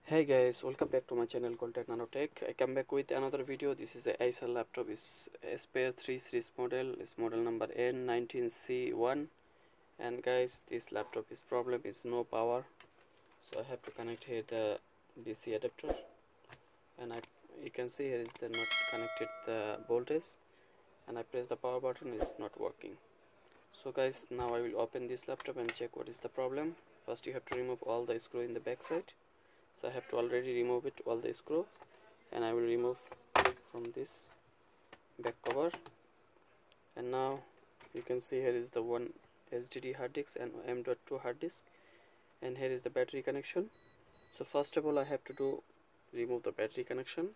Hey guys, welcome back to my channel called Tech Nanotech. I come back with another video. This is a Acer laptop. It's Acer 3 series model. It's model number n19c1. And guys, this laptop is problem is no power. So I have to connect here the DC adapter. And you can see here is the not connected the voltage. And I press the power button, it's not working. So guys, now I will open this laptop and check what is the problem. First you have to remove all the screw in the back side. So I have to already remove it all the screw, and I will remove from this back cover. And now you can see here is the one HDD hard disk and M.2 hard disk, and here is the battery connection. So first of all I have to remove the battery connection.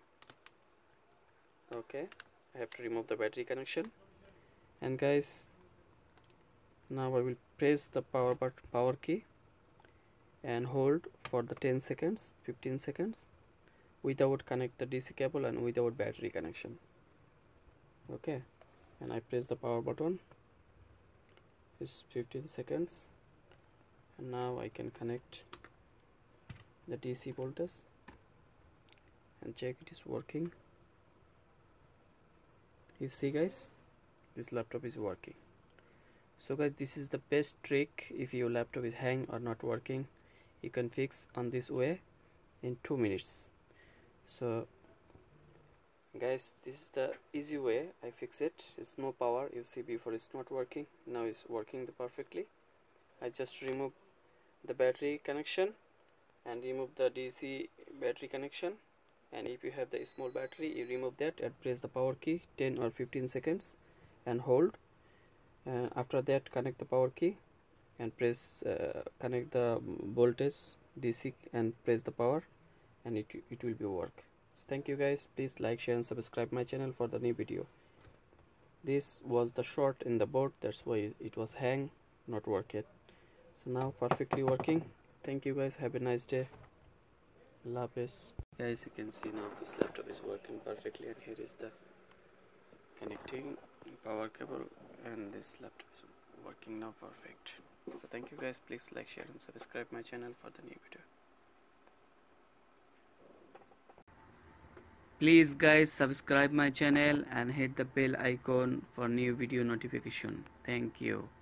Okay, I have to remove the battery connection. And guys, now I will press the power key and hold for the 10 seconds 15 seconds without connect the DC cable and without battery connection. Okay, and I press the power button. It's 15 seconds, and now I can connect the DC voltage and check it is working. You see guys, this laptop is working. So guys, this is the best trick. If your laptop is hang or not working, you can fix on this way in 2 minutes. So guys, this is the easy way I fix it. It's no power. You see before it's not working, now it's working perfectly. I just remove the battery connection and remove the DC battery connection, and if you have the small battery, you remove that and press the power key 10 or 15 seconds and hold. After that, connect the power key and press connect the voltage DC and press the power, and it will be work. So thank you guys, please like, share and subscribe my channel for the new video. This was the short in the board, that's why it was hang, not work yet. So now perfectly working. Thank you guys, have a nice day. Love this. Guys, you can see now this laptop is working perfectly, and here is the connecting power cable, and this laptop is working now perfect. So thank you guys, please like, share and subscribe my channel for the new video. Please guys, subscribe my channel and hit the bell icon for new video notification. Thank you.